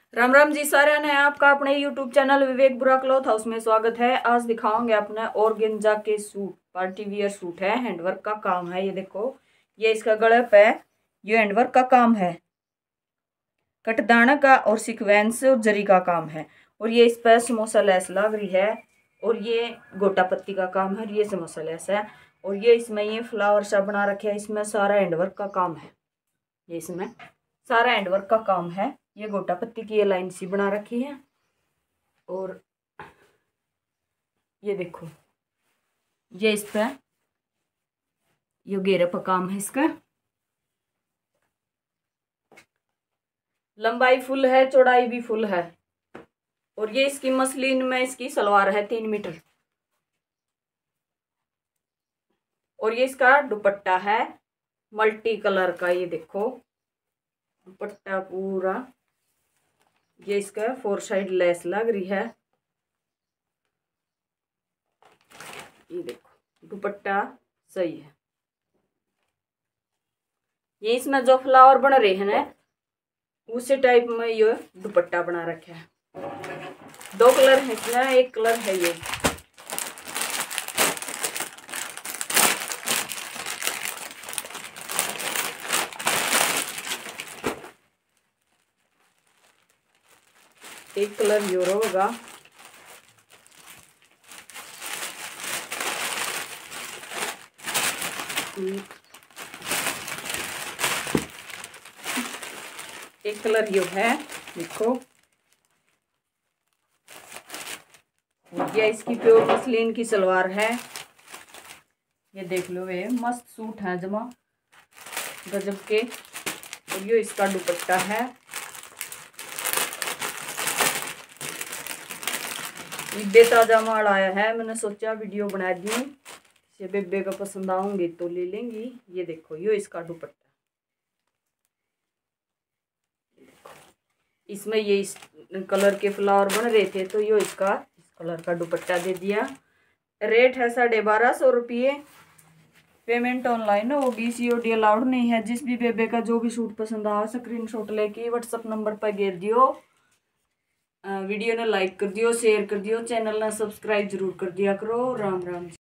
राम राम जी सारे ने आपका अपने यूट्यूब चैनल विवेक बुरा क्लॉथ हाउस में स्वागत है। आज दिखाओगे अपने ऑर्गेन्जा के सूट, पार्टी वियर सूट है, हैंडवर्क का काम है। ये देखो, ये इसका गला पे ये हैंडवर्क का काम है, कटदाना का और सीक्वेंस और जरी का काम है। और ये इस पर समोसा लेस लग रही है और ये गोटा पत्ती का काम है। ये समोसा लेस है और ये इसमें ये फ्लावर सा बना रखे है। इसमें सारा हैंडवर्क का काम है। ये इसमें सारा हैंडवर्क का काम है। ये गोटा पत्ती की ये लाइन सी बना रखी है और ये देखो, ये इस पे ये घेरे पर काम है। इसका लंबाई फुल है, चौड़ाई भी फुल है। और ये इसकी मसलिन में इसकी सलवार है 3 मीटर। और ये इसका दुपट्टा है मल्टी कलर का। ये देखो दुपट्टा पूरा, ये इसका 4 साइड लेस लग रही है। ये देखो दुपट्टा सही है। ये इसमें जो फ्लावर बन रहे हैं ना, उसी टाइप में ये दुपट्टा बना रखा है। 2 कलर है इसमें, एक कलर है ये। एक कलर यूरो होगा। एक कलर यो है, देखो। ये इसकी प्योर मसलिन की सलवार है। ये देख लो, ये मस्त सूट है जमा गजब के। और ये इसका दुपट्टा है। बेताजा माल आया है, मैंने सोचा वीडियो बना दी। ये बेबे का पसंद आऊंगी तो ले लेंगी। ये देखो, ये इसका दुपट्टा। इसमें ये इस कलर के फ्लावर बन रहे थे तो ये इसका इस कलर का दुपट्टा दे दिया। रेट है 1250 रुपये। पेमेंट ऑनलाइन होगी, COD अलाउड नहीं है। जिस भी बेबे का जो भी सूट पसंद आ, स्क्रीनशॉट लेके व्हाट्सएप नंबर पर भेज दियो। वीडियो ने लाइक कर दियो, शेयर कर दियो, चैनल ने सब्सक्राइब जरूर कर दिया करो। राम राम।